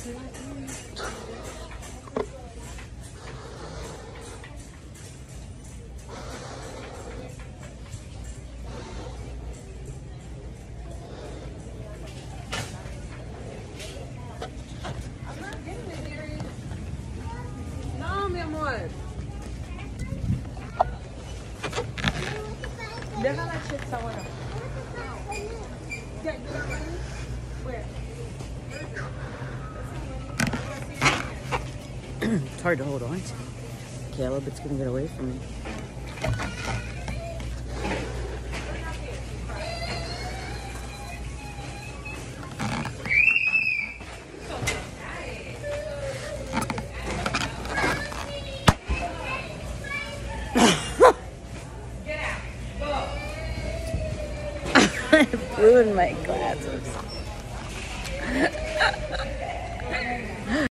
No, mi amor. Deja la chips ahora. Where? It's hard to hold on to. Caleb, it's gonna get away from me. I blew in my glasses.